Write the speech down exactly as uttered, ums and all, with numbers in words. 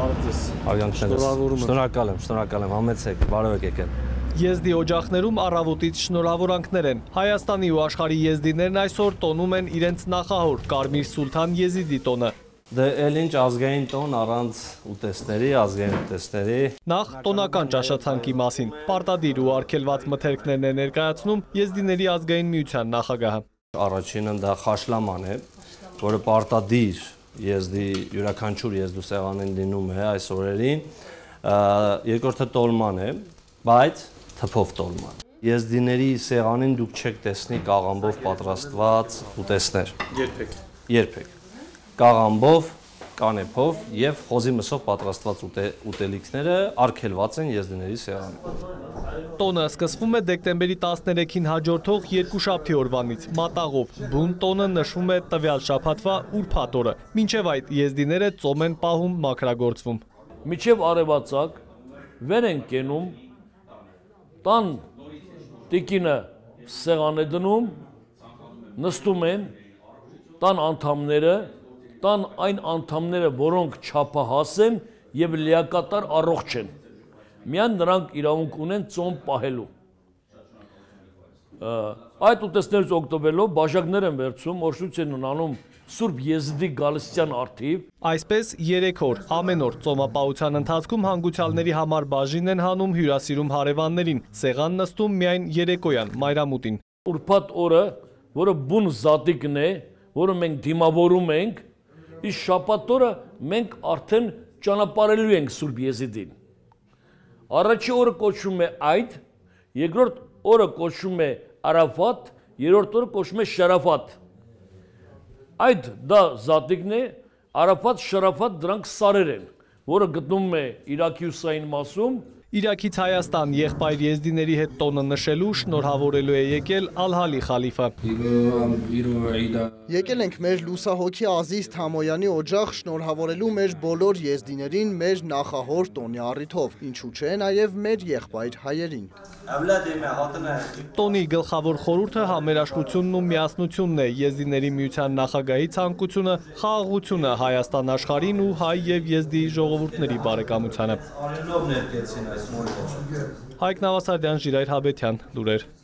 Շնորհակալ եմ, շնորհակալ եմ, համեցեք, բարև եք եկել։ Եզդի օջախներում առավոտից շնորհավորանքներ են։ Հայաստանի ու աշխարհի եզդիներն այսօր տոնում են իրենց նախահոր Կարմիր Սուլթան Եզիդի տոնը։ Դե էլ ինչ ազգային տոն առանց ուտեստների, ազգային ուտեստների։ Նախ տոնական ճաշացանկի մասին պարտադիր ու արգելված մթերքներն է ներկայացնում Եզդիների ազգային միության նախագահը։ Առաջինը դա խաշլաման է, որը պարտադիր եզդի յուրաքանչյուր եզդու սեղանին դինում է այս օրերին։ Երկրորդը տոլման է, բայց թփով տոլման։ Եզդիների սեղանին դուք չեք տեսնի կաղամբով պատրաստված ուտեստներ։ Երբեք։ Երբեք։ Կաղամբով, կանեփով եւ խոզի մսով պատրաստված ուտելիքները արգելված են եզդիների սեղանում։ Տոնը սկսվում է դեկտեմբերի տասներեքին հաջորդող երկուշաբթի օրվանից մատաղով։ Բուն տոնը նշվում է տվյալ շաբաթվա ուրբաթ օրը։ Մինչև այդ եզդիները ծոմ են պահում, մաքրագործվում։ Միջև արևածագ վեր են կենում, տան տիկինը սեղան է դնում, նստում են, տան անդամները, տան այն անդամները, որոնք չափահաս են եւ լիակատար առողջ են։ Միայն նրանք իրավունք ունեն ծոմ պահելու։ Այդ ուտեստներից օգտվելով բաժակներ են վերցում, օրհնություն են անում Սուրբ Եզդի Գալստյան արթիվ։ Այսպես երեք օր ամեն օր ծոմապահության ընթացքում հանգուցյալների համար բաժին են հանում հյուրասիրում հարևաններին, սեղան նստում միայն երեկոյան մայրամուտին։ Ուրբաթ օրը, որը բուն զատիկն է, որը մենք դիմավորում ենք, իսկ շաբաթ օրը մենք արդեն ճանապարհելու ենք Սուրբ Եզիդին։ Առաջի օրը կոչվում է Այդ, երկրորդ օրը կոչվում է Արաֆատ, երրորդ օրը կոչվում է Շարաֆատ։ Այդ դա զատիկն է, Արաֆատ, Շարաֆատ դրանք սարեր են, որը գտնվում է Իրաքի ուսային մասում։ Իրաքից Հայաստան եղբայր եզդիների հետ տոնը նշելու շնորհավորելու է եկել Ալ-Հալի խալիֆը։ Եկել ենք մեր լուսահոգի Ազիզ Թամոյանի օջախ շնորհավորելու մեր բոլոր եզդիներին մեր նախահոր տոնի առիթով, ինչու չէ նաև մեր եղբայր հայերին։ Տոնի գլխավոր խորհուրդը համերաշխությունն ու միասնությունն է, եզդիների միության նախագահի ցանկությունը, խաղաղությունը Հայաստան աշխարհին ու հայ եւ եզդի ժողովուրդների բարեկամությանը։ Հայկ Նավասարդյան, Ժիրայր Հաբետյան, լուրեր։